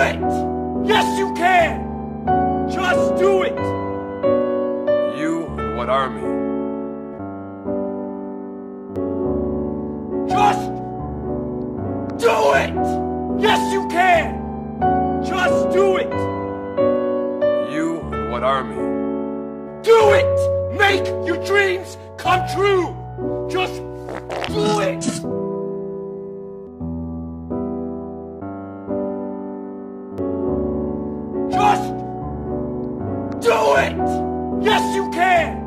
it! Yes, you can! Just do it! You and what army? Just do it! Yes, you can! Just do it! You and what army? Do it! Make your dreams come true! Just do it! Just do it! Yes, you can!